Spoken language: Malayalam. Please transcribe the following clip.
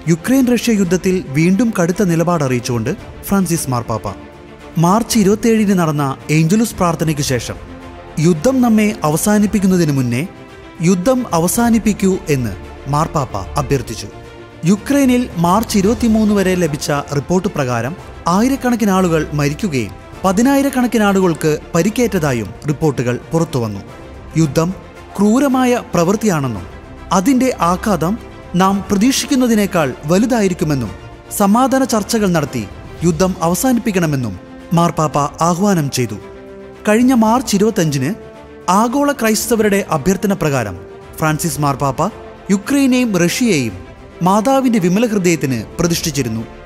യുക്രൈൻ റഷ്യ യുദ്ധത്തിൽ വീണ്ടും കടുത്ത നിലപാടറിയിച്ചുകൊണ്ട് ഫ്രാൻസിസ് മാർപ്പാപ്പ. മാർച്ച് 27 നടന്ന ഏഞ്ചലൂസ് പ്രാർത്ഥനയ്ക്കു ശേഷം യുദ്ധം നമ്മെ അവസാനിപ്പിക്കുന്നതിന് മുന്നേ യുദ്ധം അവസാനിപ്പിക്കൂ എന്ന് മാർപ്പാപ്പ അഭ്യർത്ഥിച്ചു. യുക്രൈനിൽ മാർച്ച് 23 വരെ ലഭിച്ച റിപ്പോർട്ട് പ്രകാരം ആയിരക്കണക്കിന് ആളുകൾ മരിക്കുകയും 10,000-കണക്കിന് ആളുകൾക്ക് പരിക്കേറ്റതായും റിപ്പോർട്ടുകൾ പുറത്തുവന്നു. യുദ്ധം ക്രൂരമായ പ്രവൃത്തിയാണെന്നും അതിൻ്റെ ആഘാതം നാം പ്രതീക്ഷിക്കുന്നതിനേക്കാൾ വലുതായിരിക്കുമെന്നും സമാധാന ചർച്ചകൾ നടത്തി യുദ്ധം അവസാനിപ്പിക്കണമെന്നും മാർപ്പാപ്പ ആഹ്വാനം ചെയ്തു. കഴിഞ്ഞ മാർച്ച് 25 ആഗോള ക്രൈസ്തവരുടെ അഭ്യർത്ഥന പ്രകാരം ഫ്രാൻസിസ് മാർപ്പാപ്പ യുക്രൈനെയും റഷ്യയെയും മാതാവിൻ്റെ വിമല ഹൃദയത്തിന് പ്രതിഷ്ഠിച്ചിരുന്നു.